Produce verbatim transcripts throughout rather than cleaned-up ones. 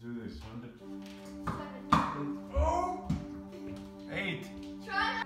do this. Hundred. Oh! Eight. Try.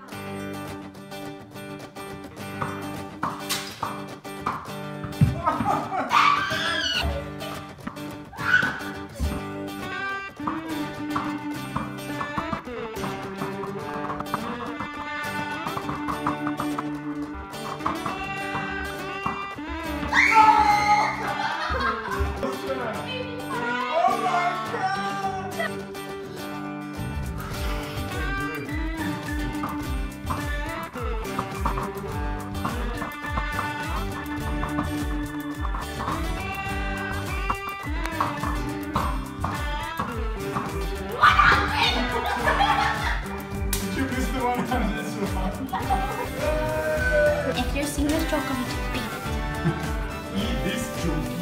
If you're seeing this joke, I'm going to beat it. Eat this Djokey.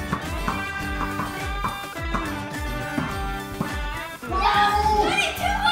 Twenty-two